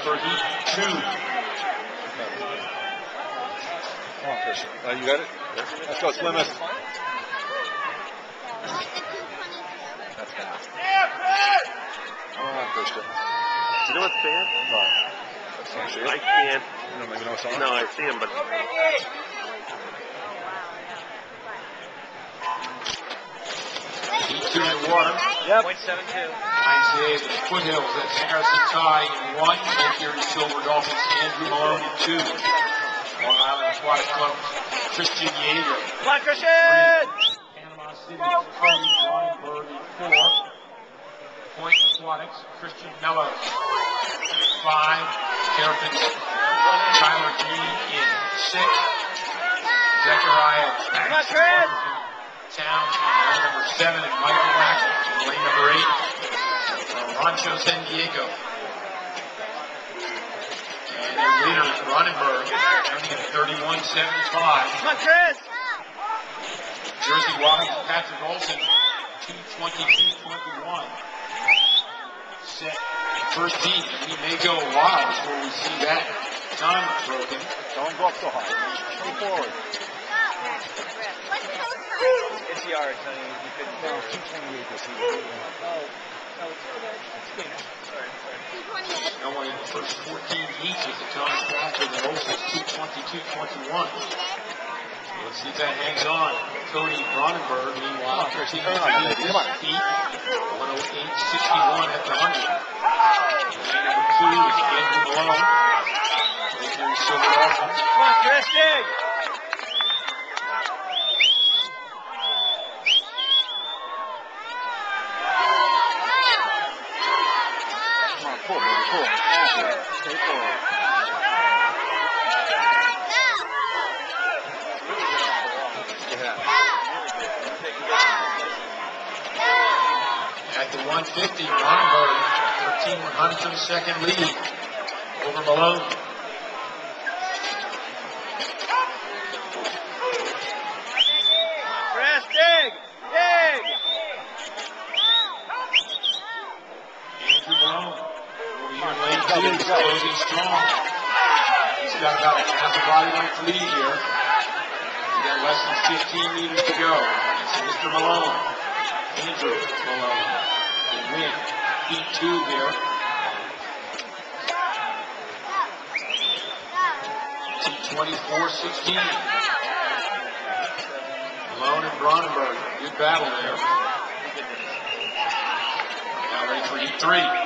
for heat 2. Come on, Christian. You got it? Let's go, Slimmus. That's fast. Come on, Christian. You know what's bad? What? Can't see it? I can't. You don't even know what's on? No, I see him, but... 2 and 1. Yep. 0.72. ICA, the Foothills, that's Harrison Ty in 1. Yeager and Silver Dolphins, Andrew Malone in 2. Long Island Aquatic Club, Christian Yeager. Come on, Christian! Panama City, Cody Weinberg in 4. Point Aquatics, Christian Mello. 5. Terrapins, Tyler Green in 6. Zechariah. Come on, Chris! Town, lane number 7, and Michael Rack, lane number 8. Rancho San Diego. And their leader, Ronenberg, running at 31.75. Come on, Chris! Jersey Washington, Patrick Olson, 2:22.21. Set first heat, and we may go a while before we see that time broken. Don't go up so high. Go forward. It's yards, honey. You couldn't. No, 228 this year. Oh, no, it's good. Sorry. No one in the first 14 heats with the time faster than Olson's 2:22.21. Let's see if that hangs on. Cody Ronenberg, meanwhile, continues to lead this heat. 108.61 at the 100. Lane number 2 is Andrew Malone. Yeager and Silver Dolphins. Come on, Chris, dig! Come on, pull, baby, pull. Stay forward. At the 150, Ronenberg, 13/100th of a second lead over Malone. Chris, dig! Dig! Andrew Malone, over here in lane 2, is closing strong. He's got about a half a body length lead here. He's got less than 15 meters to go. It's Mr. Malone, Andrew Malone. They win heat 2 here. 24-16. Malone and Ronenberg, good battle there. Now ready for heat 3.